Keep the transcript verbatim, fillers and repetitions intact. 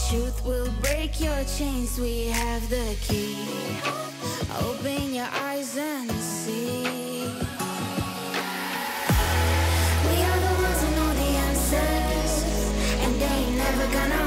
truth will break your chains. We have the key. Open your eyes and see. We are the ones who know the answers, and they ain't never gonna